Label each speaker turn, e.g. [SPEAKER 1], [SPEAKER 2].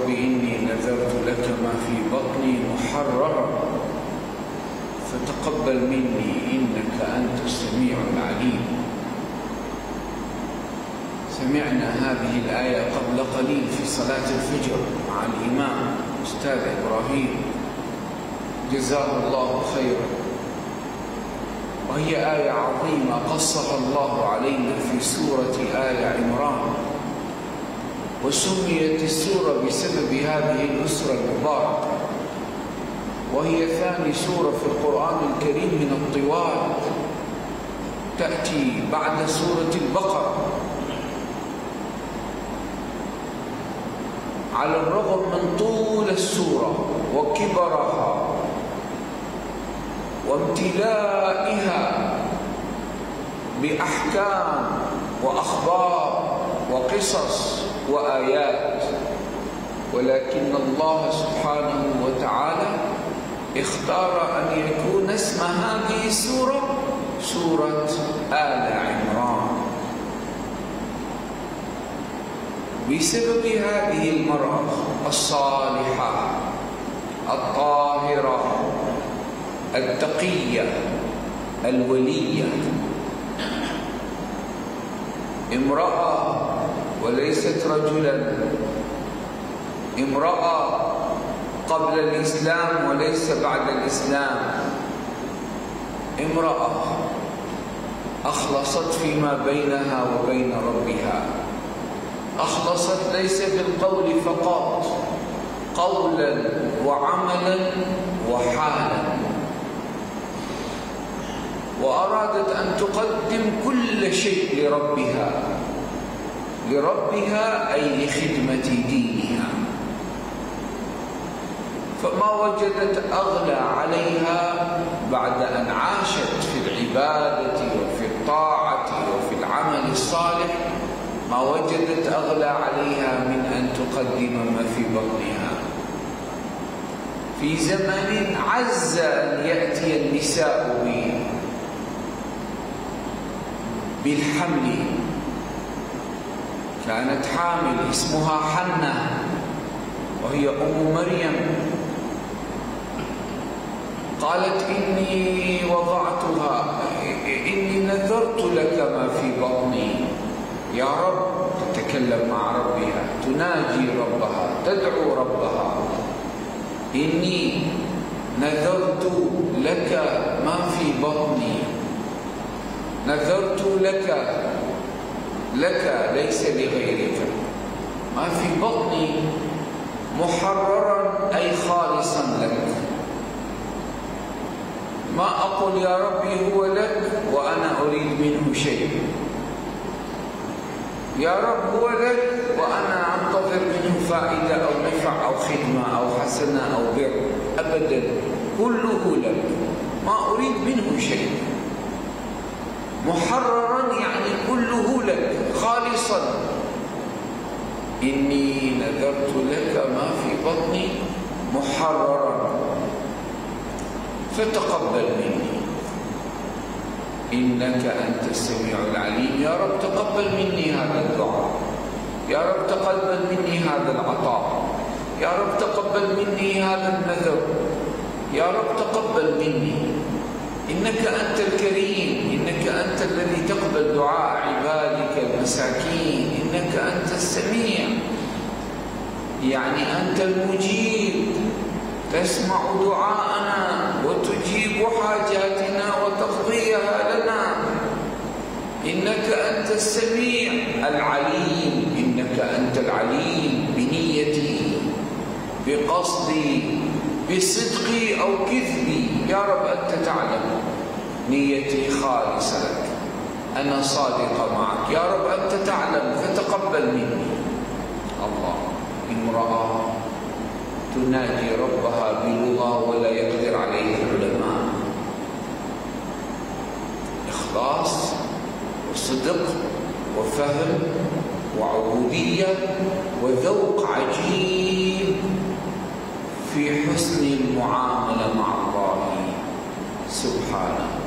[SPEAKER 1] رب إني نذرت لك ما في بطني محررا فتقبل مني إنك أنت السميع العليم. سمعنا هذه الآية قبل قليل في صلاة الفجر مع الإمام أستاذ إبراهيم جزاه الله خيرا، وهي آية عظيمة قصها الله علينا في سورة آل عمران، وسميت السورة بسبب هذه الأسرة المباركة، وهي ثاني سورة في القرآن الكريم من الطوال، تأتي بعد سورة البقرة. على الرغم من طول السورة وكبرها وامتلائها بأحكام وأخبار وقصص وآيات، ولكن الله سبحانه وتعالى اختار أن يكون اسم هذه السورة سورة آل عمران بسبب هذه المرأة الصالحة الطاهرة التقية الولية، امرأة وليست رجلا، امرأة قبل الإسلام وليس بعد الإسلام، امرأة أخلصت فيما بينها وبين ربها، أخلصت ليس بالقول فقط، قولا وعملا وحالا، وأرادت أن تقدم كل شيء لربها أي لخدمة دينها، فما وجدت أغلى عليها بعد أن عاشت في العبادة وفي الطاعة وفي العمل الصالح، ما وجدت أغلى عليها من أن تقدم ما في بطنها. في زمن عز أن يأتي النساء بالحمل، كانت حامل اسمها حنة وهي أم مريم، قالت إني وضعتها، إني نذرت لك ما في بطني. يا رب، تتكلم مع ربها، تناجي ربها، تدعو ربها، إني نذرت لك ما في بطني، نذرت لك ليس لغيرك، ما في بطني محررا أي خالصا لك، ما أقول يا ربي هو لك وأنا أريد منه شيء، يا رب هو لك وأنا أنتظر منه فائدة أو نفع أو خدمة أو حسنة أو بر، أبدا، كله لك، ما أريد منه شيء، محررا يعني كله لك خالصا. إني نذرت لك ما في بطني محررا فتقبل مني إنك أنت السميع العليم. يا رب تقبل مني هذا الدعاء، يا رب تقبل مني هذا العطاء، يا رب تقبل مني هذا النذر، يا رب تقبل مني، إنك أنت الكريم، إنك أنت الذي تقبل دعاء عبادك المساكين، إنك أنت السميع، يعني أنت المجيب، تسمع دعاءنا وتجيب حاجاتنا وتقضيها لنا، إنك أنت السميع العليم، إنك أنت العليم بنيتي بقصدي بصدقي أو كذبي، يا رب أنت تعلم، نيتي خالصة لك، أنا صادقة معك، يا رب أنت تعلم فتقبل مني. الله، امرأة تنادي ربها بلغة ولا يقدر عليه العلماء، إخلاص وصدق وفهم وعبودية وذوق عجيب في حسن المعاملة مع الله سبحانه.